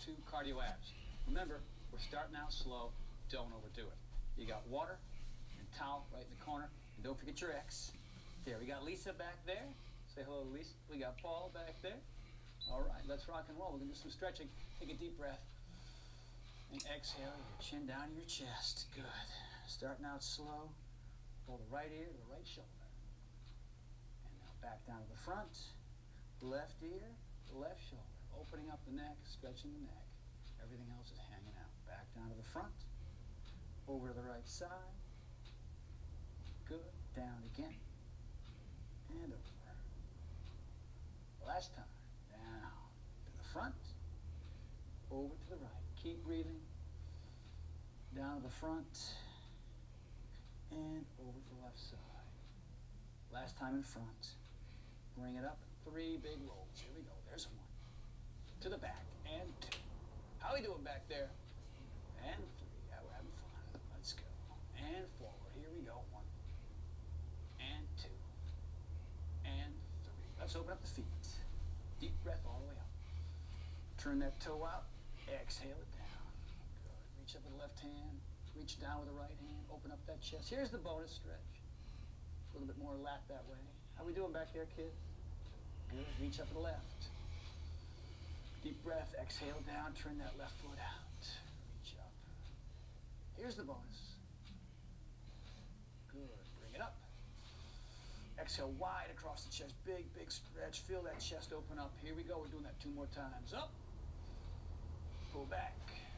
2 cardio abs. Remember, we're starting out slow. Don't overdo it. You got water and towel right in the corner. And don't forget your X. There, we got Lisa back there. Say hello to Lisa. We got Paul back there. All right, let's rock and roll. We're going to do some stretching. Take a deep breath. And exhale, your chin down to your chest. Good. Starting out slow. Pull the right ear to the right shoulder. And now back down to the front. Left ear, left shoulder. Opening up the neck, stretching the neck. Everything else is hanging out. Back down to the front. Over to the right side. Good. Down again. And over. Last time. Down to the front. Over to the right. Keep breathing. Down to the front. And over to the left side. Last time in front. Bring it up. 3 big rolls. Here we go. There's 1. To the back. And 2. How we doing back there? And 3. Yeah, we're having fun. Let's go. And forward. Here we go. 1. And 2. And 3. Let's open up the feet. Deep breath all the way up. Turn that toe out. Exhale it down. Good. Reach up with the left hand. Reach down with the right hand. Open up that chest. Here's the bonus stretch. A little bit more lat that way. How we doing back there, kids? Good. Reach up to the left. Deep breath. Exhale down. Turn that left foot out. Reach up. Here's the bonus. Good. Bring it up. Exhale wide across the chest. Big, big stretch. Feel that chest open up. Here we go. We're doing that 2 more times. Up. Pull back.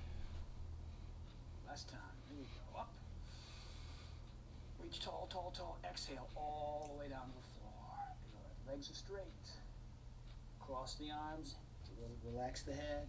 Last time. Here we go. Up. Reach tall, tall, tall. Exhale all the way down to the floor. Good. Legs are straight. Cross the arms. Relax the head.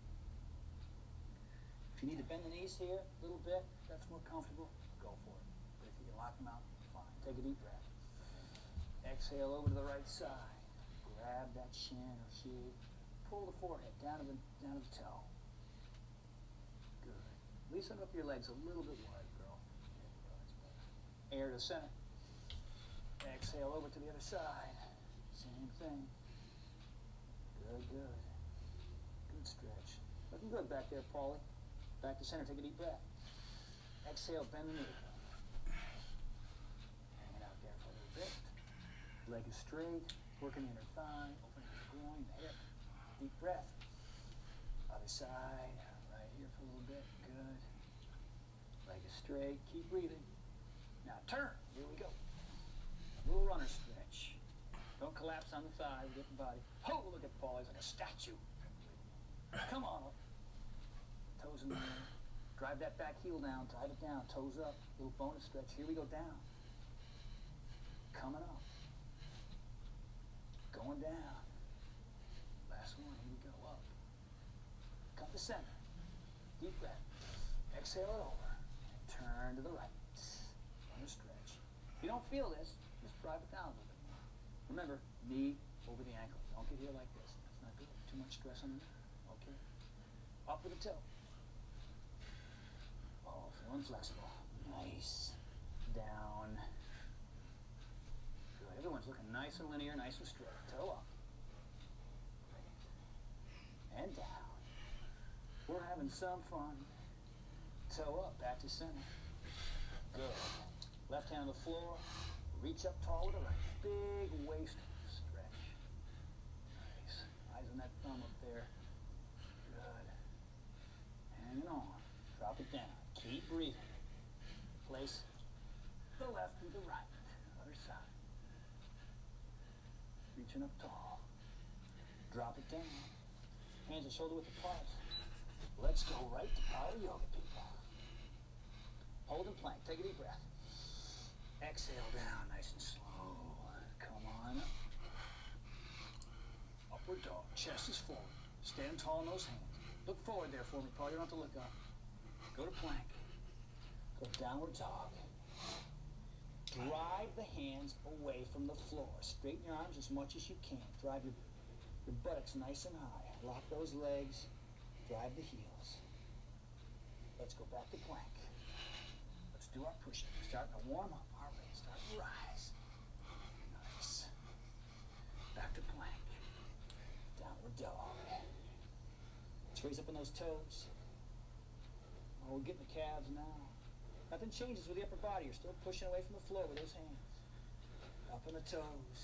If you need to bend the knees here a little bit, that's more comfortable, go for it. But if you can lock them out, fine. Take a deep breath. Exhale over to the right side. Grab that chin or shoe. Pull the forehead down to the toe. Good. Loosen up your legs a little bit wide, girl. There you go. That's better. Air to center. Exhale over to the other side. Same thing. Good, good. Good stretch. Looking good back there, Paulie. Back to center. Take a deep breath. Exhale, bend the knee. Hang it out there for a little bit. Leg is straight. Working the inner thigh. Opening the groin, the hip. Deep breath. Other side. Right here for a little bit. Good. Leg is straight. Keep breathing. Now turn. Here we go. Little runner stretch. Don't collapse on the thigh. Get the body. Oh, look at Paul. He's like a statue. Come on up. Toes in the air. Drive that back heel down. Drive it down. Toes up. Little bonus stretch. Here we go. Down. Coming up. Going down. Last one. Here we go. Up. Come to center. Deep breath. Exhale it over. And turn to the right. Runner stretch. If you don't feel this, just drive it down a little bit more. Remember, knee over the ankle. Don't get here like this. That's not good. Too much stress on the knee. Okay. Up with the toe. Oh, feeling flexible. Nice. Down. Good. Everyone's looking nice and linear, nice and straight. Toe up. Great. And down. We're having some fun. Toe up. Back to center. Good. Left hand on the floor. Reach up tall with the right. Big waist stretch. Nice. Eyes on that thumb up there. Good. Hanging on. Drop it down. Keep breathing. Place the left with the right. Other side. Reaching up tall. Drop it down. Hands and shoulder width apart. Let's go right to power yoga, people. Hold and plank. Take a deep breath. Exhale down, nice and slow. Come on up. Upward dog. Chest is forward. Stand tall in those hands. Look forward there for me, Paul. You don't have to look up. Go to plank. Go downward dog. Drive the hands away from the floor. Straighten your arms as much as you can. Drive your buttocks nice and high. Lock those legs. Drive the heels. Let's go back to plank. Let's do our push-up. We're starting to warm up. Our rate. Start to rise. Nice. Back to plank. Downward dog. Let's raise up on those toes. Oh, we're getting the calves now. Nothing changes with the upper body. You're still pushing away from the floor with those hands. Up on the toes.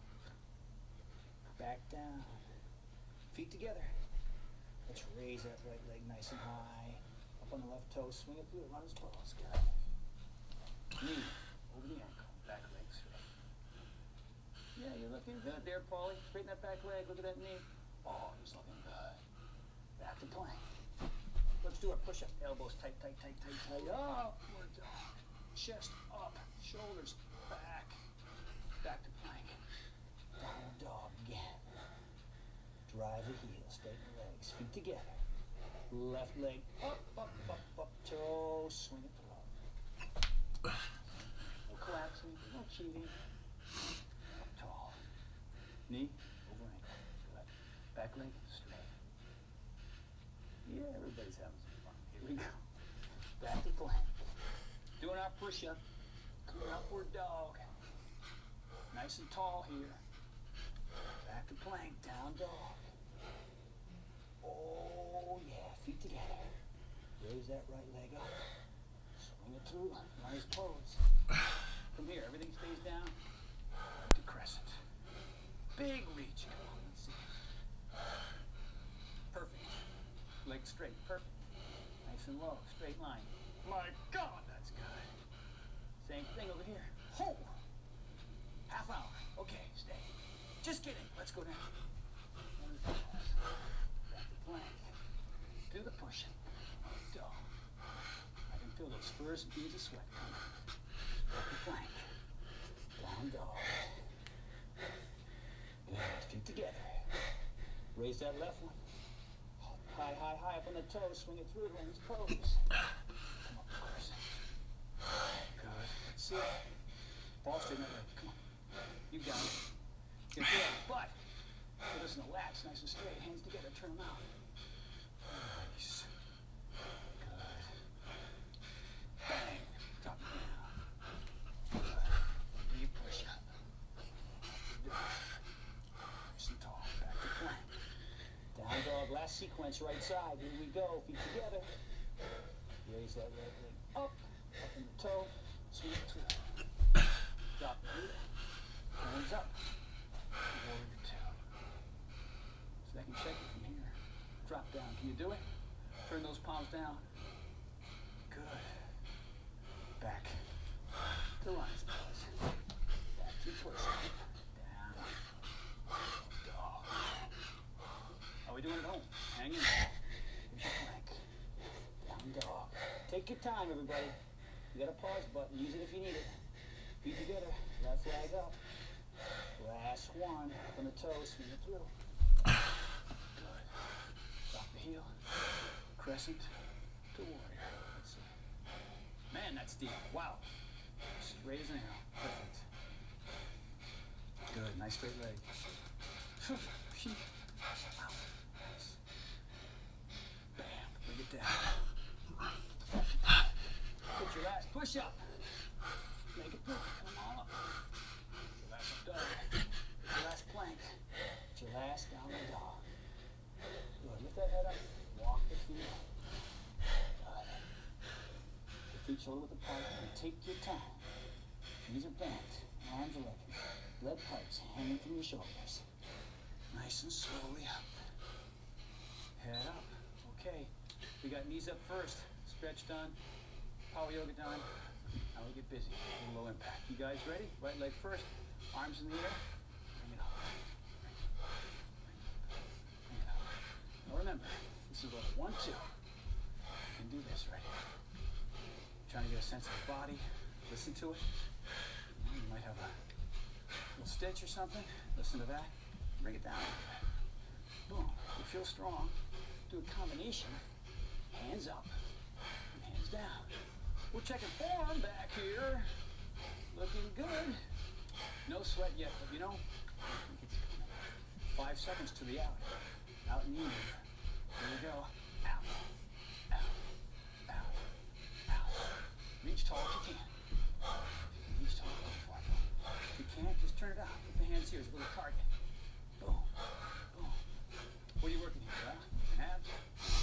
Back down. Feet together. Let's raise that right leg nice and high. Up on the left toe. Swing it through. Run as balls. Good. Knee over the ankle. Back leg straight. Yeah, you're looking good there, Paulie. Straighten that back leg. Look at that knee. Oh, he's looking good. Back to plank. Let's do a push-up. Elbows tight, tight, tight, tight, tight. Upward dog. Chest up. Shoulders back. Back to plank. Downward dog again. Drive the heels. Straighten the legs. Feet together. Left leg up, up, up, up. Toe. Swing it through. No collapsing. No cheating. Up tall. Knee over ankle. Good. Back leg straight. Yeah, everybody's having some fun. Here we go. Back to plank. Doing our push-up. Upward dog. Nice and tall here. Back to plank. Down dog. Oh, yeah. Feet together. Raise that right leg up. Swing it through. Nice pose. From here, everything stays down. Back to crescent. Big reach. Come on, let's see. Perfect. Leg straight, perfect. Nice and low, straight line. My God, that's good. Same thing over here. Hold. Half hour. Okay, stay. Just kidding. Let's go down. Back to plank. Do the push-up. Dog. I can feel those first beads of sweat coming. Back to plank. Down dog. Good. Feet together. Raise that left one. High, high, high up on the toes. Swing it through. Raise pose. Come up, crescent. Good. Let's see it. Ball straighten that leg. Come on. You got it. Get there. But listen to lats. Nice and straight. Hands together. Turn them out. Nice. Good. Bang. Drop it down. Good. Knee push up. Nice and tall. Back to plank. Down dog, last sequence, right side. Here we go. Feet together. Raise that right leg up. Up in the toe. Swing it through. Drop the heel. Hands up. Warrior two. Second check it from here. Drop down. Can you do it? Turn those palms down. Good. Back to lines, boys. Back to push. Down. Dog. How we doing at home? Hang in. Here's your plank. Down dog. Take your time, everybody. You got a pause button. Use it if you need it. Feet together. Left leg up. Last one. Up on the toes. Swing it through. Good. Drop the heel. Crescent to warrior. Let's see. Man, that's deep. Wow. Straight as an arrow. Perfect. Good. Nice straight leg. Wow. Nice. Bam. Bring it down. Put your last push up. Make it through. Come on up. Your last dog. Your last plank. Your last downward dog. Good. Lift that head up. Walk the feet. Good. The feet shoulder width apart. And take your time. Knees are bent. Arms are open. Lead pipes hanging from your shoulders. Nice and slowly up. Head up. Okay. We got knees up first. Stretch done. Power yoga done. Now we get busy. A little low impact. You guys ready? Right leg first. Arms in the air. Bring it up. Bring it up. Bring it up. Now remember, this is level 1, 2. You can do this right here. Trying to get a sense of the body. Listen to it. You might have a little stitch or something. Listen to that. Bring it down. Boom. You feel strong. Do a combination. Hands up and hands down. We're checking form back here. Looking good. No sweat yet, but you know, 5 seconds to the out. Out and in. Here we go. Out. Out. Out. Out. Reach tall if you can. Reach tall, go for it. If you can't, just turn it out. Put the hands here as a little target. Boom. Boom. What are you working here, huh? Abs?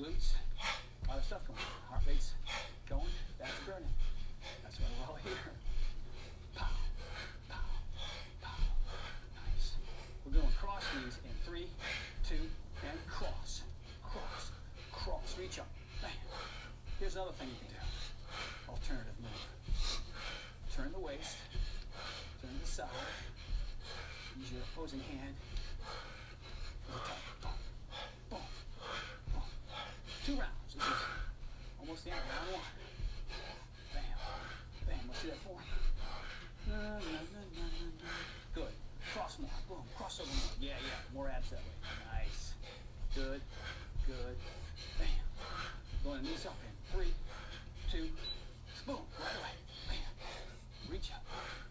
glutes, a lot of stuff going on. Heart rate's going, that's burning. That's why we're all here. Pow, pow, pow. Nice. We're doing cross knees in 3, 2, and cross, cross, cross. Reach up. Bam. Here's another thing you can do. Alternative move. Turn the waist, turn the side, use your opposing hand. Boom, boom, boom. 2 rounds. This is almost the end of round 1. Bam, bam. Let's see that form. Good. Cross more. Boom. Crossover more. Yeah, yeah. More abs that way. Nice. Good. Good. Bam. Going knees up in 3, 2. Boom. Right away. Bam. Reach up.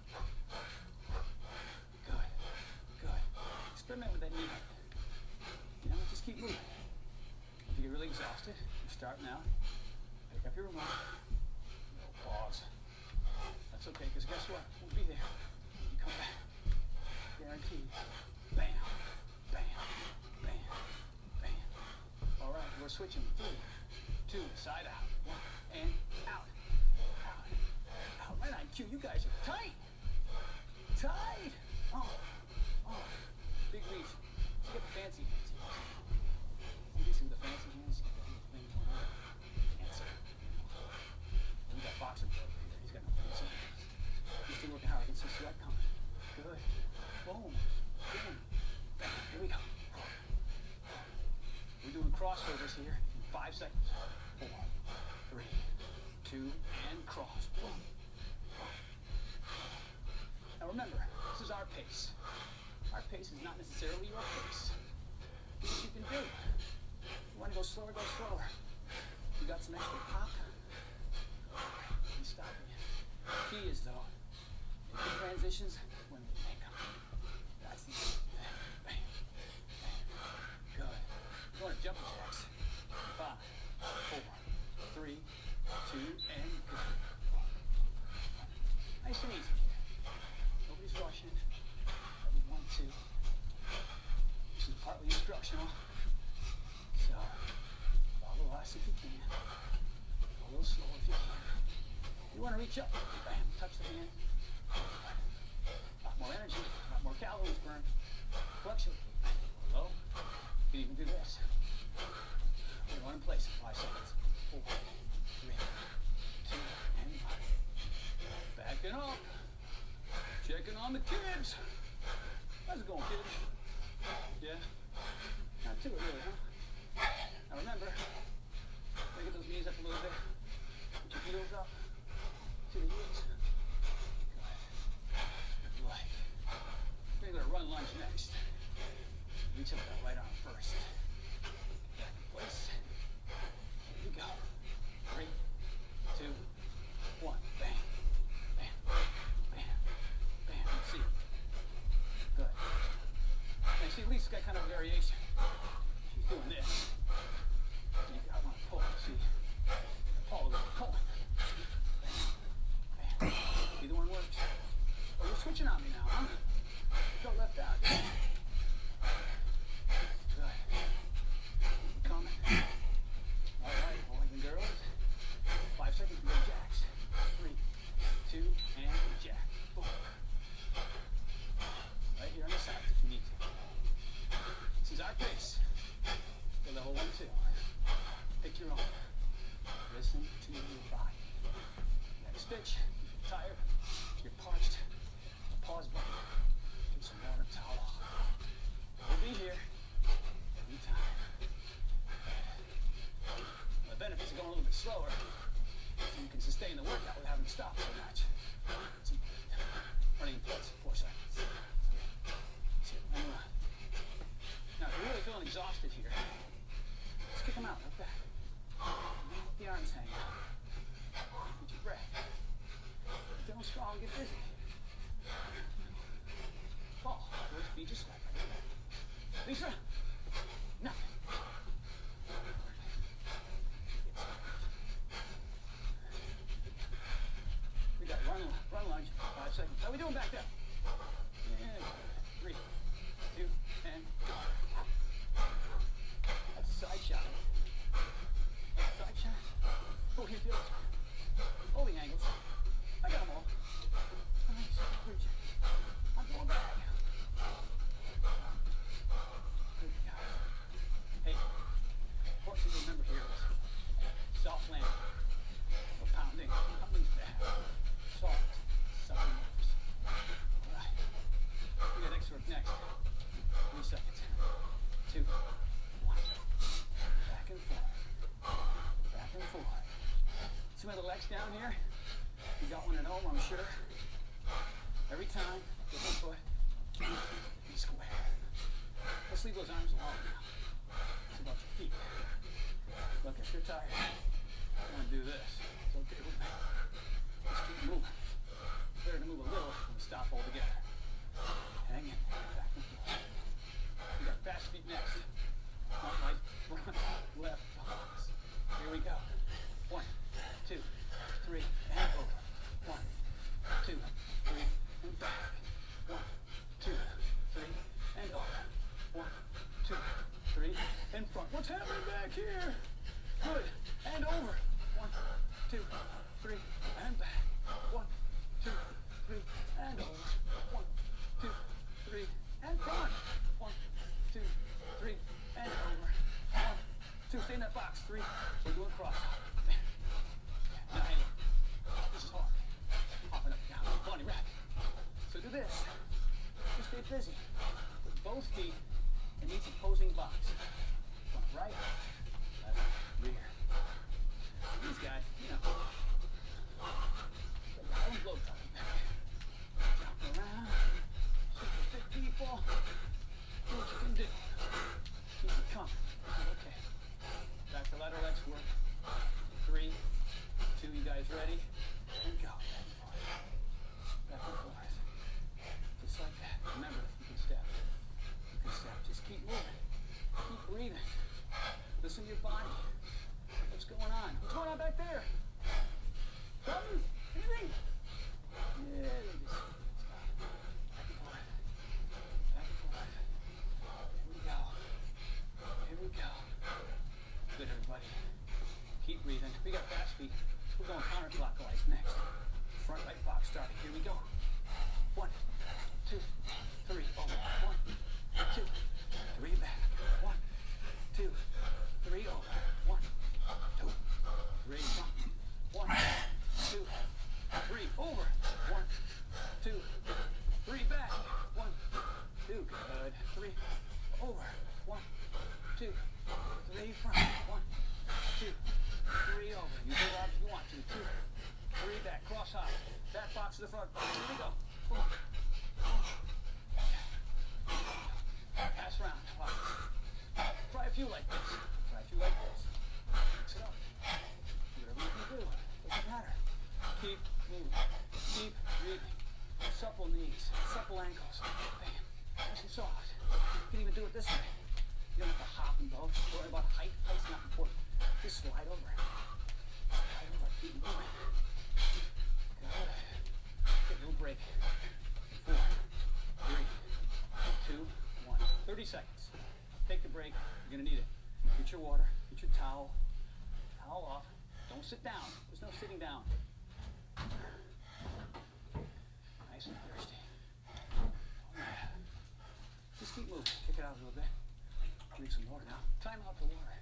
Good. Good. Experiment with that knee height. You know, just keep moving. If you get really exhausted, you start now. Pick up your remote. No pause. That's okay, because guess what? We'll be there. You come back. Guaranteed. Bam. Bam. Bam. Bam. All right, we're switching. 3, 2, side out. 1, and out. Out. Out. Right on cue. You guys are tight. Tight. Oh. Oh. Big reach. Let's get the fancy hands here. You see the fancy hands? Fancy. We got boxer over here. He's got no fancy hands. He's still working hard. I can see sweat coming. Good. Boom. Boom. Bam. Here we go. We're doing crossovers here in 5 seconds. 4, 3, 2, and cross. Boom. Now remember, this is our pace. Our pace is not necessarily your pace. Do what you can do. You want to go slower, go slower. You got some extra pop? You stop it. Key is though, making transitions when they make them. That's the bam, bam, bam. Good. You want to jump jacks? 5, 4, 3, 2, and good. Nice and easy. Nobody's rushing. Every 1, 2. This is partly instructional. So, follow us if you can. A little slow if you can. You want to reach up. Bam. Touch the hand. A lot more energy. A lot more calories burned. Fluctuate. Low. You can even do this. We're going in place in 5 seconds. 4, 3, 2, and 1. Backing up. Checking on the kids. How's it going, kids? Yeah? Not too really, huh? Now remember, get those knees up a little bit. Put your heels up to the heels. Good. Like. We're going to run lunge next. Reach up that right arm first. Back in place. Here we go. 3, 2, 1. Bang. Bam. Bam. Bam. Let's see. Good. Now see, Lisa's got kind of a variation. She's doing this. And you got one pull. See? Pull. Pull. Bam. Bam. Either one works. Oh, you're switching on me now, huh? Go left out. Good. Coming. All right, boys and girls. 5 seconds to go jacks. 3, 2, and jack. Boom. Right here on the sides if you need to. This is our pace. For level 1, 2. Pick your own. Listen to your body. Next stitch. You're tired. You're parched. Pause button. Get some water, towel. We'll be here every time. The benefits of going a little bit slower, so you can sustain the workout without having to stop so much. Running in place, 4 seconds. 3, 2, and 1. Now, if you're really feeling exhausted here, just kick them out like that. Let the arms hang out. Get your breath. Feeling strong, get busy. Fall. Those feet just like that. Lisa, nothing. We got run lunge, 5 seconds. How are we doing back there? Yeah. 3, 2, and go. down here. You got one at home, I'm sure. Every time, get one foot, and square. Let's leave those arms alone now. It's about your feet. Look, if you're tired, you want to do this. It's okay with me. Just keep moving. It's better to move a little than stop altogether. Hang in, back and forth. We got fast feet next. Front, right, front, left, box. Here we go. 1, 2, 3, and over. 1, 2, 3, and back. 1, 2, 3, and over. 1, 2, 3, in front. What's happening back here? Good. And over. 1, 2, 3, and back. 1, 2, 3, and over. 1, 2, 3, and front. 1, 2, 3, and over. 1, 2, stay in that box. 3, we're doing cross. Now, hey, this is hard. Hopping up and down, bunny rabbit. So do this. Just stay busy. Put both feet in each opposing box. Front right, left rear. These guys, you know, they got own globe trotting back. Jumping around, super fit people. Do what you can do. Keep it coming. Okay. Back to lateral legs work. 3, 2, you guys ready? And go. Back and forth. Back and forth. Just like that. Remember, you can step. You can step. Just keep moving. Keep breathing. Listen to your body. What's going on? What's going on back there? Something? Anything? Yeah, they just stop. Back and forth. Back and forth. Here we go. Here we go. Good, everybody. Keep breathing. We got fast feet. We're going counterclockwise next. Front right box starting. Here we go. 1, 2, 3. Over. 1, 2, 3 back. 1, 2, 3 over. 1, 2, 3 front. 1, 2, 3 over. 1, 2, 3 back. 1, 2. Good. 3 over. 1, 2, 3 front. 1, 2, 3 over. You go out if you want to. 2, 3 back. Cross hop. Back box to the front box. Here we go. Pass round. Box. Try a few like this. Try a few like this. Mix it up. Do whatever you can do. Doesn't matter. Keep moving. Keep breathing. Supple knees. Supple ankles. Bam. Nice and soft. You can even do it this way. You don't have to hop and go. Don't worry about height. Height's not important. Just slide over. Slide over. Keep moving. Good. Get a little break. 4, 3, 2, 1. 30 seconds. Take the break. You're going to need it. Get your water. Get your towel. Towel off. Don't sit down. There's no sitting down. Nice and thirsty. Oh, yeah. Just keep moving. Kick it out a little bit. Drink some water now. Time out for water.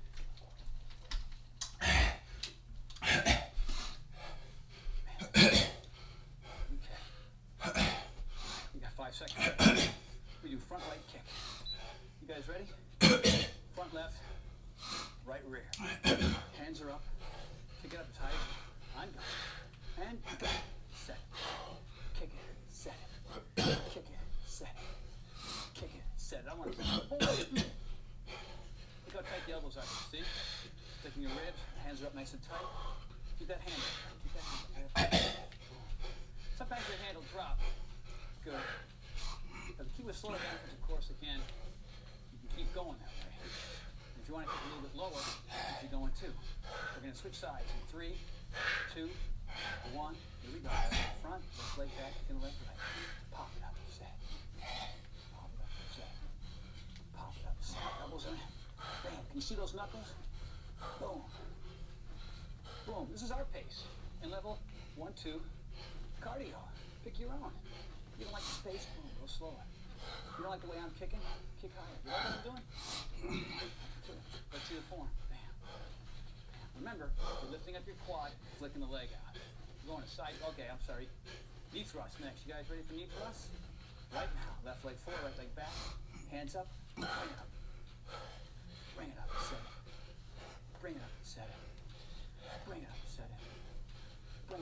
Okay. We got 5 seconds. We do front right kick. You guys ready? Front left, right rear. Hands are up. Kick it up as high as I'm going. And go. Set. Kick it. Set it. Kick it. Set it. Kick it. Set it. I want to hold it. Look how tight the elbows are. See? Taking your ribs, hands are up nice and tight. Keep that hand up. Keep that hand up. Sometimes your hand will drop. Good. But the key with slow down, of course, again, you can keep going that way. If you want to get a little bit lower, keep going too. We're going to switch sides in 3, 2, 1. Here we go. Front, left leg back, kicking the left leg. Pop it up, set. Pop it up, set. Pop it up, set. Elbows in. Bam. Can you see those knuckles? Boom. Boom. This is our pace. In level 1, 2, cardio. Pick your own. You don't like the pace? Boom. Go slower. You don't like the way I'm kicking? Kick higher. You like what I'm doing? Let's see the form. Bam. Bam. Remember, you're lifting up your quad, flicking the leg out. You're going to side. Okay, I'm sorry. Knee thrust next. You guys ready for knee thrust? Right now. Left leg forward, right leg back. Hands up. Bring it up. Bring it up. Set it. Bring it up. Set it. Bring it up. Set it. Bring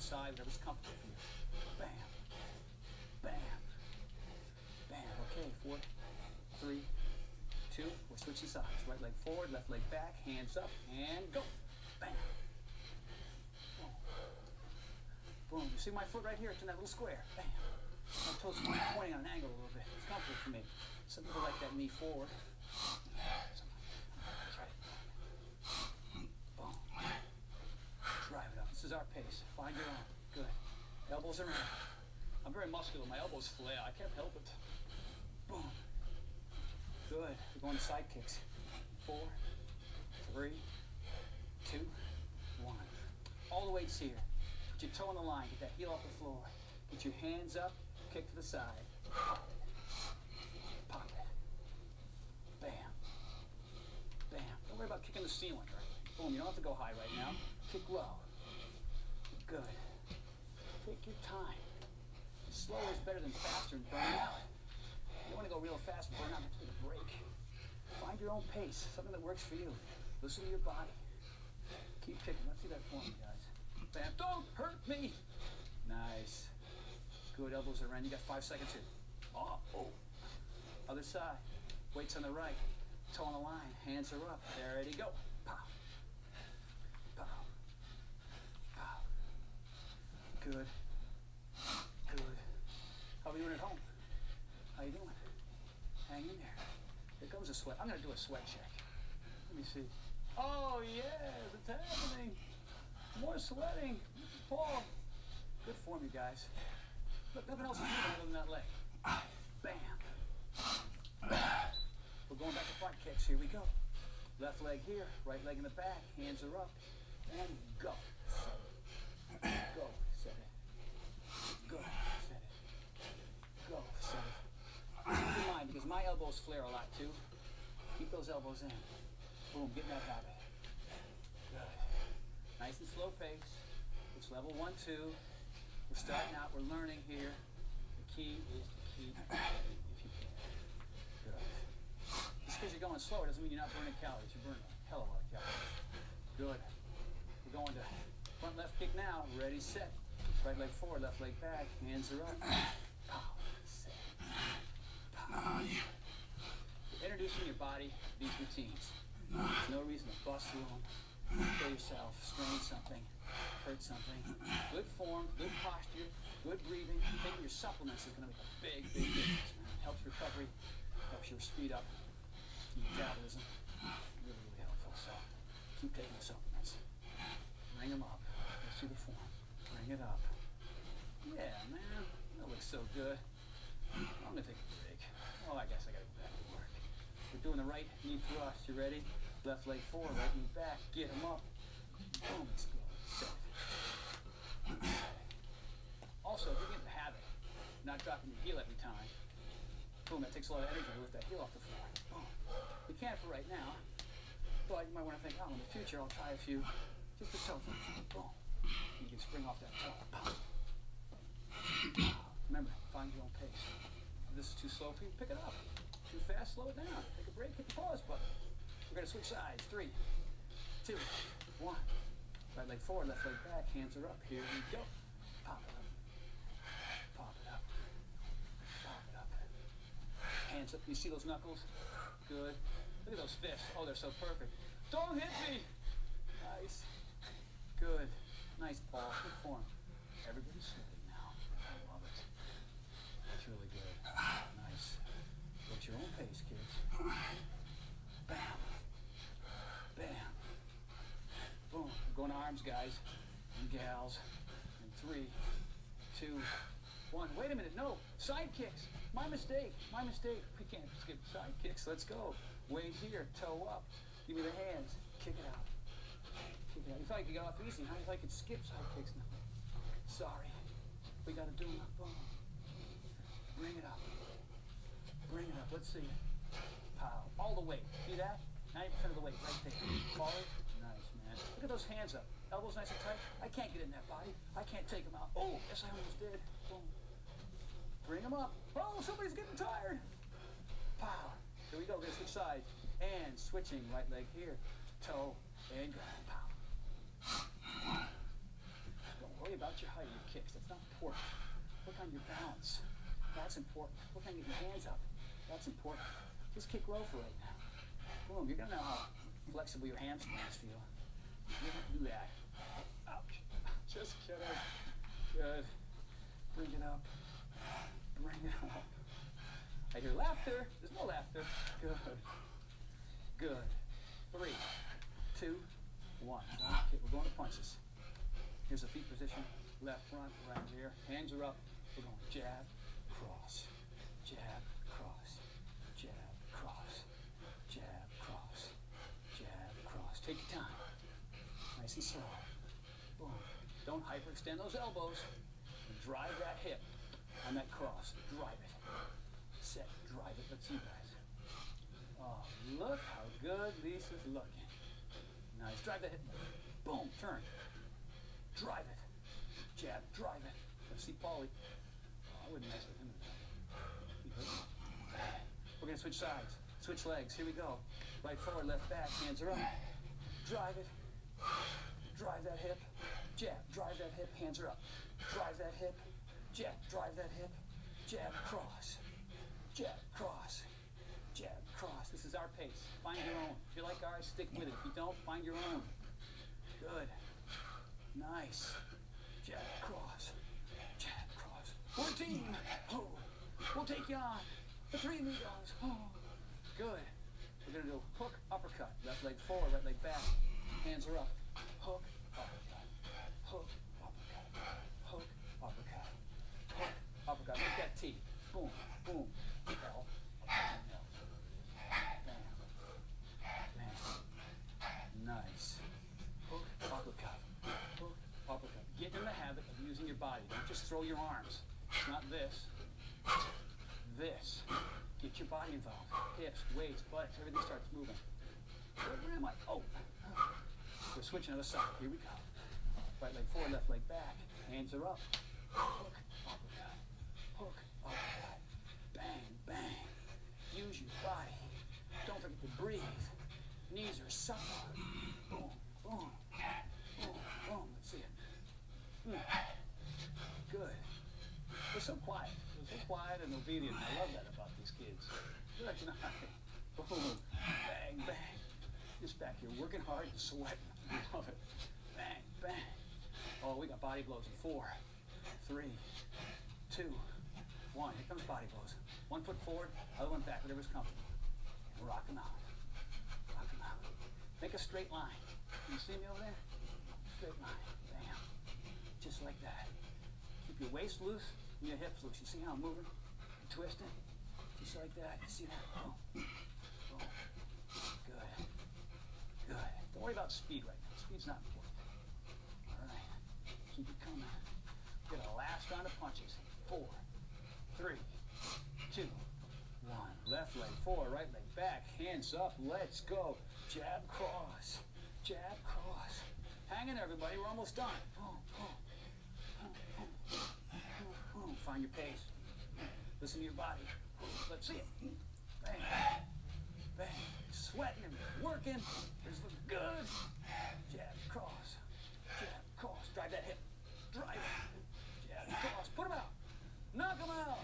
side, whatever's comfortable for you. Bam. Bam. Bam. Okay, 4, 3, 2. We're switching sides. Right leg forward, left leg back, hands up, and go. Bam. Boom. Boom. You see my foot right here? It's in that little square. Bam. My toes are pointing on an angle a little bit. It's comfortable for me. Some people like that knee forward. That's right. Boom. Drive it up. This is our pace. Find your own. Good. Elbows are in. I'm very muscular. My elbows flail. I can't help it. Boom. Good. We're going to side kicks. 4, 3, 2, 1. All the weights here. Put your toe on the line. Get that heel off the floor. Get your hands up. Kick to the side. Pop it. Pop it. Bam. Bam. Don't worry about kicking the ceiling. Right? Boom. You don't have to go high right now. Kick low. Good. Take your time. Slow is better than faster and burn out. You don't want to go real fast and burn out. Take a break. Find your own pace. Something that works for you. Listen to your body. Keep kicking. Let's see that for me, guys. Bam. Don't hurt me. Nice. Good. Elbows are in. You got 5 seconds here. Oh. Other side. Weights on the right. Toe on the line. Hands are up. There, ready, go. Pow. Pow. Pow. Good. Good. How are you doing at home? How you doing? Hang in there. Here comes a sweat. I'm going to do a sweat check. Let me see. Oh, yes. It's happening. More sweating. Paul. Good form, you guys. Look, nothing else is moving other than that leg. Bam. We're going back to front kicks. Here we go. Left leg here. Right leg in the back. Hands are up. And go. Set it. Go. Set it. Go. Set it. Go. Set it. Keep in mind, because my elbows flare a lot too. Keep those elbows in. Boom. Get in that habit. Good. Nice and slow pace. It's level 1, 2. We're starting out, we're learning here. The key is to keep if you can. Good. Just because you're going slower doesn't mean you're not burning calories. You're burning a hell of a lot of calories. Good. We're going to front left kick now. Ready, set. Right leg forward, left leg back. Hands are up. Pow. Set. Pow. You're introducing your body to these routines. There's no reason to bust through them. Kill yourself, strain something, hurt something. Good form, good posture, good breathing. Taking your supplements is going to make a big, big difference, man. Helps recovery, helps your speed up, your metabolism. Really, really helpful. So keep taking the supplements. Bring them up. Let's see the form. Bring it up. Yeah, man. That looks so good. I'm going to take a break. Oh, I guess I got to go back to work. We're doing the right knee thrust. You ready? Left leg forward, right knee back. Get them up. Boom, explode. Set it. Also, if you get in the habit of not dropping your heel every time, boom, that takes a lot of energy to lift that heel off the floor. Boom. You can't for right now, but you might want to think, oh, in the future I'll try a few. Just the toe. Boom. You can spring off that toe. Remember, find your own pace. If this is too slow for you, pick it up. Too fast, slow it down. Take a break, hit the pause button. We're going to switch sides. 3, 2, 1. Right leg forward, left leg back. Hands are up. Here we go. Pop it up. Pop it up. Pop it up. Hands up. You see those knuckles? Good. Look at those fists. Oh, they're so perfect. Don't hit me. Nice. Good. Nice ball. Good form. Everybody's sweating now. I love it. That's really good. Nice. Go at your own pace, kids. Bam. Bam. Boom. We're going to arms, guys and gals. In 3, 2, 1. Wait a minute. No. Side kicks. My mistake. My mistake. We can't skip side kicks. Let's go. Weight here. Toe up. Give me the hands. Kick it out. Kick it out. You thought you could get off easy. How do you thought you could skip side kicks now? Sorry. We got to do them. Boom. Bring it up. Bring it up. Let's see. Pow. All the weight. See that? 90% of the weight right there. Forward. Nice, man. Look at those hands up. Elbows nice and tight. I can't get in that body. I can't take them out. Oh, yes, I almost did. Boom. Bring them up. Oh, somebody's getting tired. Pow. Here we go. We're going to switch sides. And switching. Right leg here. Toe. And go. Pow. Don't worry about your height or your kicks. That's not important. Work on your balance. That's important. Work on getting your hands up. That's important. Just kick low for right now. Boom. You're going to know how flexible your hamstrings feel. You don't do that. Ouch. Just kidding. Good. Bring it up. Bring it up. I hear laughter. There's no laughter. Good. Good. 3, 2, 1. Okay, we're going to punches. Here's a feet position. Left front, right rear. Hands are up. We're going jab, cross, jab, cross, jab, cross, jab, cross, jab, cross. Take your time. Nice and slow. Boom. Don't hyperextend those elbows. Drive that hip on that cross. Drive it. Set. Drive it. Let's see, guys. Oh, look how good Lisa's looking. Nice. Drive that hip. Boom. Turn. Drive it. Jab. Drive it. Let's see Paulie. Oh, I wouldn't mess with him. We're going to switch sides. Switch legs. Here we go. Right forward, left back. Hands are up. Drive it. Drive that hip. Jab. Drive that hip. Hands are up. Drive that hip. Jab. Drive that hip. Jab. Cross. Jab. Cross. Jab. Cross. This is our pace. Find your own. If you like ours, stick with it. If you don't, find your own. Good. Nice. Jab. Cross. Jab. Cross. 14. Oh. We'll take you on. The 3 amigos. Oh. Good. We're going to do hook, uppercut. Left leg forward, right leg back. Hands are up. Hook, uppercut. Hook, uppercut. Hook, uppercut. Hook, uppercut. Make that T. Boom, boom. L. Bam. Bam. Nice. Hook, uppercut. Hook, uppercut. Get in the habit of using your body. Don't just throw your arms. It's not this. This. Get your body involved. Hips, weights, buttocks, everything starts moving. Where am I? Oh. We're switching to the side. Here we go. Right leg forward, left leg back. Hands are up. Hook, uppercut. Hook, uppercut. Bang, bang. Use your body. Don't forget to breathe. Knees are supple. Boom, boom. Boom, boom. Let's see it. Good. They're so quiet. They're so quiet and obedient. I love that about these kids. Good night. Boom. Bang, bang. Just back here working hard and sweating. I love it. Bang, bang. Oh, we got body blows in 4, 3, 2, 1. Here comes body blows. 1 foot forward, other one back, whatever's comfortable. And rock them out. Rock them out. Make a straight line. Can you see me over there? Straight line. Bam. Just like that. Keep your waist loose and your hips loose. You see how I'm moving? I'm twisting. Just like that. You see that? Boom. Boom. Good. Good. Don't worry about speed right now. Speed's not important. All right. Keep it coming. Get a last round of punches. 4, 3, 2, 1. Left leg forward, right leg back. Hands up. Let's go. Jab, cross. Jab, cross. Hang in there, everybody. We're almost done. Boom, boom. Boom, boom. Boom, boom. Find your pace. Listen to your body. Let's see it. Bang. Bang. Sweating and working. This looks good. Jab, cross. Jab, cross. Drive that hip. Drive it. Jab, cross. Put him out. Knock him out.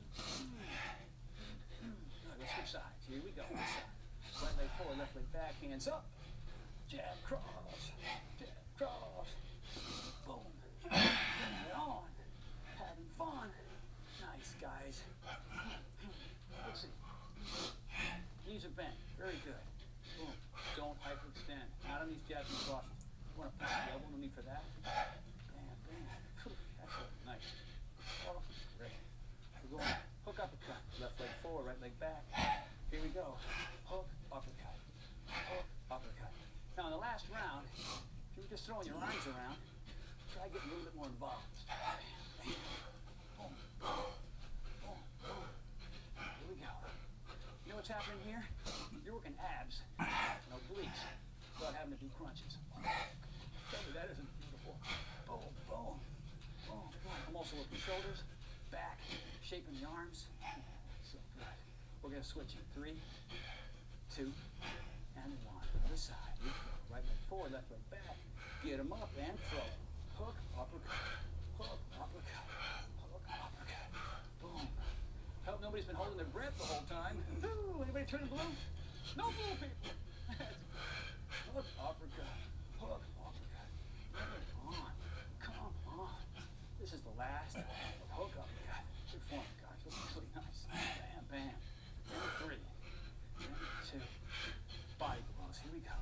Good. Let's switch sides. Here we go. Right leg forward, left leg back. Hands up. Jab, cross. Jab, cross. Boom. Bring it on. Having fun. Nice, guys. Let's see. Knees are bent. Very good. Boom. Don't hyperextend. Not on these jabs and crosses. You want to push the elbow, no need for that. Bam, bam. That's nice. Oh, great. We're going hook, uppercut. Left leg forward, right leg back. Here we go. Hook, uppercut. Hook, uppercut. Now in the last round, if you were just throwing your arms around, try getting a little bit more involved. Bam, bam. Boom, boom, boom, boom. Here we go. You know what's happening here? You're working abs and obliques without having to do crunches. Tell me that isn't beautiful. Boom, boom, boom, boom. I'm also working shoulders, back, shaping the arms. So good. We're going to switch in 3, 2, and 1. Other side. Right leg forward, left leg back. Get them up and throw. Hook, uppercut. Hook, uppercut. Hook, uppercut. Boom. Hope nobody's been holding their breath the whole time. Ooh, anybody turning blue? No blue people. Hook, uppercut. Hook, uppercut. Come on. Come on. This is the last of hook uppercut. Good form, guys. This is really nice. Bam, bam. Number 3. Number 2. Body blows. Here we go.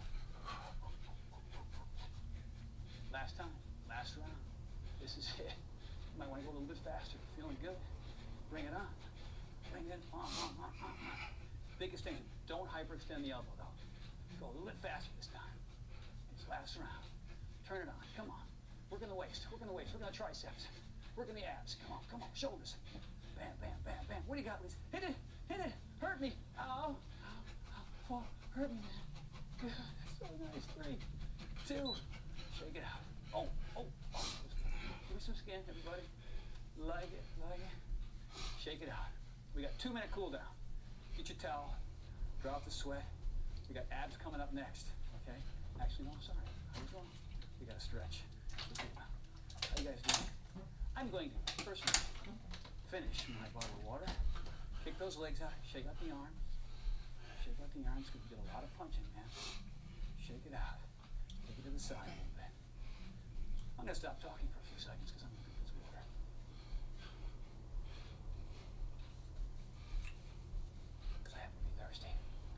Last time. Last round. This is it. You might want to go a little bit faster. Feeling good? Bring it on. Bring it on. Biggest thing, don't hyperextend the elbow, though. Go a little bit faster this time. It's last round. Turn it on. Come on. Working the waist. Working the waist. Working the triceps. Working the abs. Come on. Come on. Shoulders. Bam, bam, bam, bam. What do you got, Liz? Hit it. Hit it. Hurt me. Ow. Ow. Ow. Oh, hurt me, man. Good. So nice. 3, 2. Shake it out. Oh, oh, oh. Give me some skin, everybody. Like it, like it. Shake it out. We got 2-minute cool down. Get your towel. Drop the sweat. We got abs coming up next. Okay? Actually, no, I'm sorry. I was wrong. We got to stretch. How you guys doing? I'm going to first finish my bottle of water. Kick those legs out. Shake out the arms. Shake out the arms because we get a lot of punching, man. Shake it out. Take it to the side a little bit. I'm going to stop talking for a few seconds because I'm going to drink this water. Because I happen to be thirsty.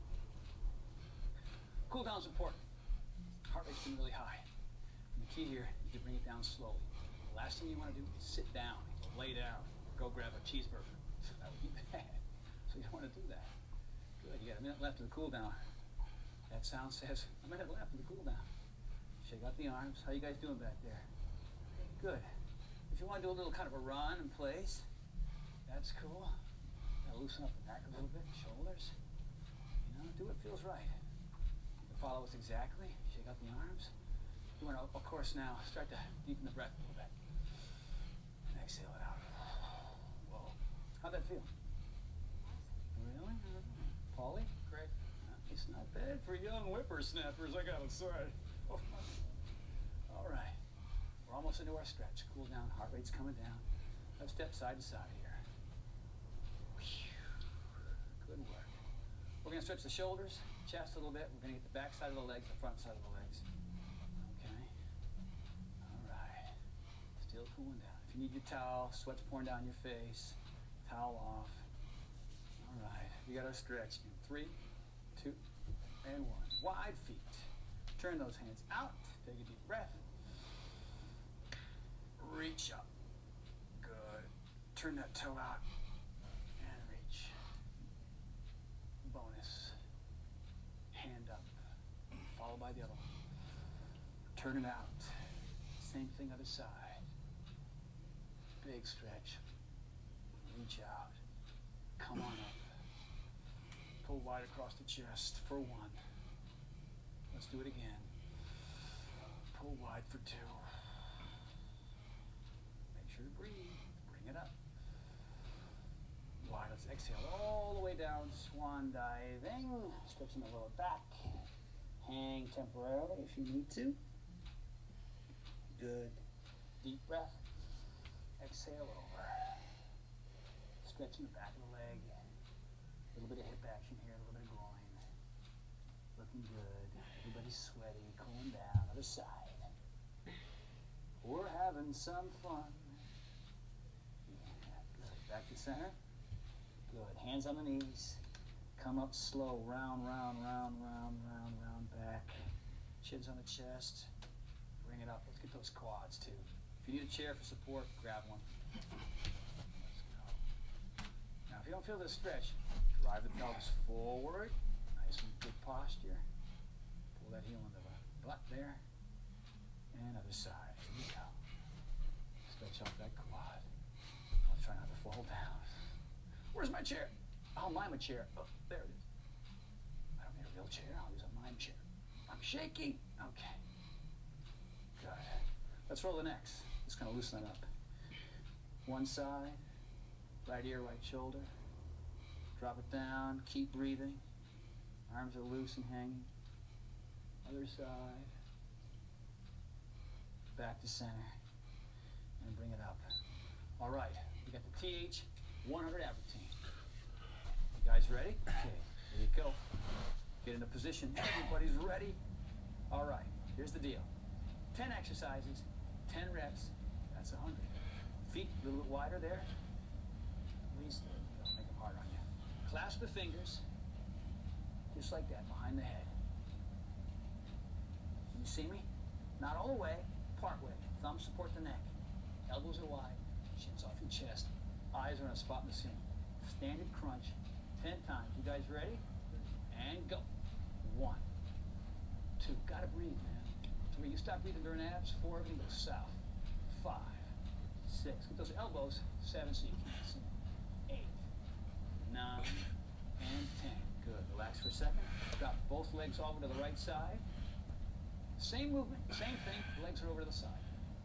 Cool down is important. Heart rate's been really high. And the key here is to bring it down slowly. The last thing you want to do is sit down, lay down, go grab a cheeseburger. That would be bad. So you don't want to do that. Good. You got a minute left of the cool down. That sound says a minute left of the cool down. Shake out the arms. How you guys doing back there? Good. If you want to do a little kind of a run in place, that's cool. Gotta loosen up the back a little bit, shoulders. You know, do what feels right. Follow us exactly. Shake out the arms. You want to, of course, now start to deepen the breath a little bit. And exhale it out. Whoa. How'd that feel? Really? Paulie? Great. It's not bad for young whippersnappers, I gotta say. All right. We're almost into our stretch. Cool down. Heart rate's coming down. Let's step side to side here. Good work. We're going to stretch the shoulders, chest a little bit. We're going to get the back side of the legs, the front side of the legs. Okay. All right. Still cooling down. If you need your towel, sweat's pouring down your face, towel off. All right. We got our stretch. 3, 2, and 1. Wide feet. Turn those hands out. Take a deep breath. Reach up. Good. Turn that toe out and reach. Bonus. Hand up. Followed by the other one. Turn it out. Same thing other side. Big stretch. Reach out. Come on up. Pull wide across the chest for 1. Let's do it again. Pull wide for 2. Make sure to breathe. Bring it up. Wide. Let's exhale all the way down. Swan diving. Stretching the lower back. Hang temporarily if you need to. Good. Deep breath. Exhale over. Stretching the back of the leg. A little bit of hip action here. A little bit of groin. Looking good. Everybody's sweaty. Cooling down. Other side. We're having some fun. Yeah, good. Back to center. Good. Hands on the knees. Come up slow. Round, round, round, round, round, round back. Chins on the chest. Bring it up. Let's get those quads too. If you need a chair for support, grab one. Let's go. Now, if you don't feel this stretch, drive the pelvis forward. Nice and good posture. Pull that heel into the butt there. And other side. Here we go. Stretch out that quad. I'll try not to fall down. Where's my chair? I'll mime a chair. Oh, there it is. I don't need a real chair. I'll use a mime chair. I'm shaky. Okay. Good. Let's roll the necks. Just kind of loosen that up. One side. Right ear, right shoulder. Drop it down. Keep breathing. Arms are loose and hanging. Other side. back to center, and bring it up. All right, we got the TH 100 ab routine. You guys ready? Okay, there you go. Get into position. Everybody's ready. All right, here's the deal. 10 exercises, 10 reps, that's 100. Feet a little bit wider there. At least, make them hard on you. Clasp the fingers, just like that, behind the head. Can you see me? Not all the way, part way. Thumbs support the neck. Elbows are wide, shins off your chest. Eyes are on a spot in the ceiling. Standard crunch, 10 times. You guys ready? And go. 1, 2, gotta breathe, man. 3, you stop breathing during abs. 4, everything goes south. 5, 6, get those elbows. 7, so you can't see. 8, 9, and 10. Good, relax for a second. Drop both legs over to the right side. Same movement, same thing, legs are over to the side.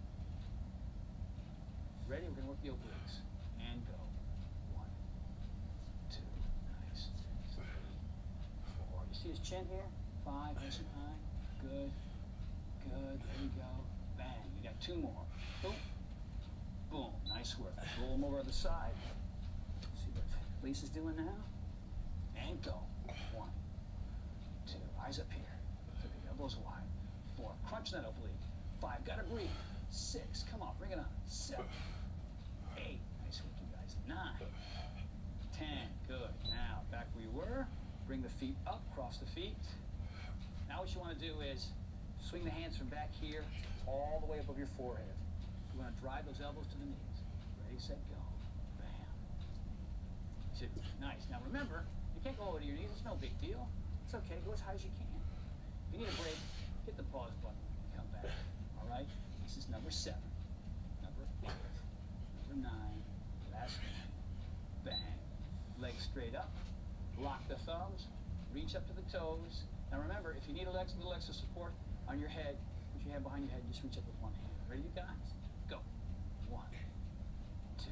Ready? We're gonna work the obliques. And go. 1, 2, nice. 3, 4. You see his chin here? 5, nice and high. Good. Good. There you go. Bang. You got 2 more. Boom. Boom. Nice work. Roll them over to the side. See what Lisa's doing now? And go. 1, 2. Eyes up here. So the elbows wide. 4. Crunch that oblique. 5. Gotta breathe. 6. Come on. Bring it on. 7. 8. Nice work, you guys. 9. 10. Good. Now, back where you were. Bring the feet up. Cross the feet. Now what you want to do is swing the hands from back here all the way above your forehead. You want to drive those elbows to the knees. Ready, set, go. Bam. 2. Nice. Now remember, you can't go over to your knees. It's no big deal. It's okay. Go as high as you can. If you need a break, hit the pause button and come back. All right? This is number 7. Number 8. Number 9. Last one. Bang. Legs straight up. Lock the thumbs. Reach up to the toes. Now remember, if you need a little extra support on your head, put your hand behind your head and just reach up with one hand. Ready, you guys? Go. 1, 2, 3,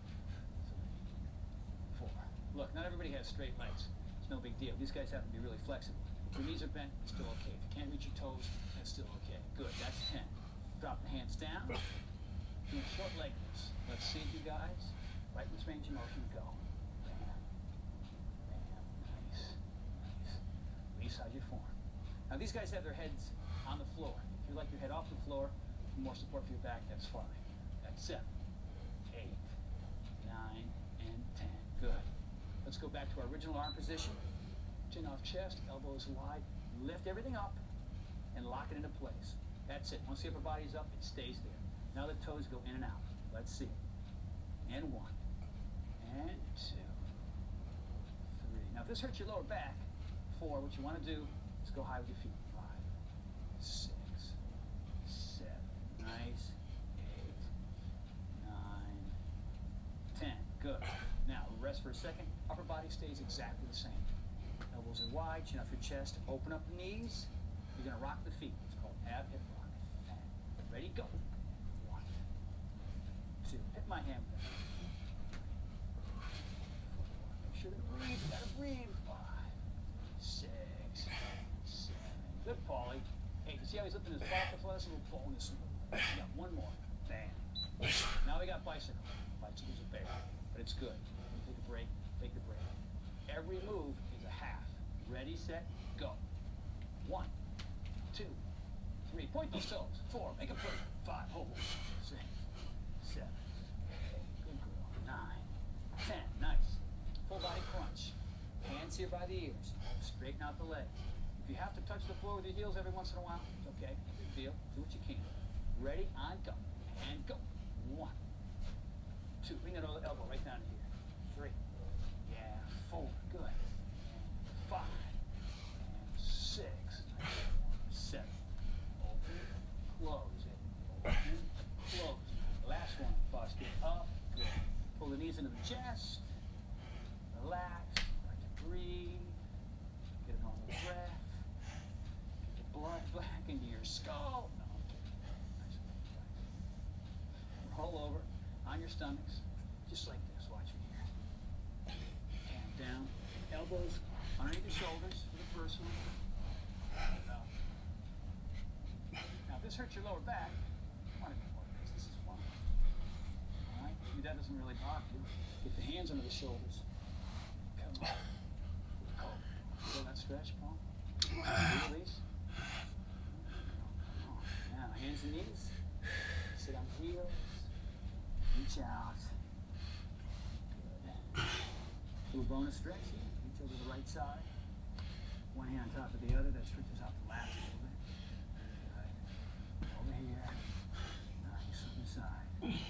4. Look, not everybody has straight legs. It's no big deal. These guys have to be really flexible. If your knees are bent, it's still okay. If you can't reach your toes, that's still okay. Good, that's 10. Drop the hands down. Do short leg lifts. Let's see you guys. Right in this range of motion, go. Bam. Bam. Nice. Nice. Release how's your form. Now these guys have their heads on the floor. If you like your head off the floor, more support for your back, that's fine. That's 7, 8, 9, and 10. Good. Let's go back to our original arm position. Chin off chest, elbows wide. Lift everything up and lock it into place. That's it. Once the upper body's up, it stays there. Now the toes go in and out. Let's see. And 1, and 2, 3. Now if this hurts your lower back, 4, what you want to do is go high with your feet. 5, 6, 7. Nice. 8, 9, 10. Good. Now rest for a second. Upper body stays exactly the same. Elbows are wide, chin off your chest. Open up the knees. You're going to rock the feet. It's called ab hip rock. Ready, go. 1, 2. Hit my hand. 4. Make sure to breathe. You got to breathe. 5, 6, 7. Good, Paulie. Hey, you see how he's lifting his ball up? That's a little bonus move. We got 1 more. Bam. Now we got bicycle. Bicycles are big, but it's good. Take a break. Take the break. Every move is a half. Ready, set, go. 1, 2, 3. Point those toes. 4. Make a push. 5. Hold. 6, 7. 8. Good girl. 9, 10. Nice. Full body crunch. Hands here by the ears. Straighten out the legs. If you have to touch the floor with your heels every once in a while, it's okay. No big deal. Do what you can. Ready, on, go. And go. 1, 2. Bring that other elbow right down to here. 3. Yeah. 4. Good. And 5. And 6. 7. Open. Close it. Open. Close. Last one. Bust it up. Good. Pull the knees into the chest. Relax. Try to breathe. Get a normal breath. Get the blood back into your skull. No. Nice. Roll over on your stomachs. Just like this. Watch me here. Hand down. Elbows underneath your shoulders for the first one. Now, if this hurts your lower back, that doesn't really bother you. Get the hands under the shoulders. Come on. Feel that stretch, Paul? Release. Come on. Now, hands and knees. Sit on heels. Reach out. Good. Little bonus stretch here. Reach over to the right side. One hand on top of the other. That stretches out the lats a little bit. Good. Over here. Nice. Other side.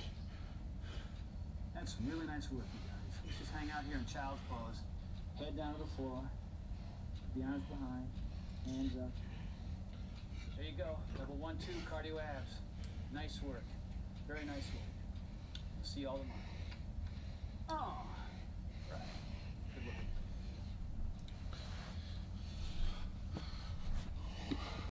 That's some really nice work, you guys. Let's just hang out here in child's pose. Head down to the floor. The arms behind. Hands up. There you go. Level 1, 2 cardio abs. Nice work. Very nice work. See you all tomorrow. Oh. Right.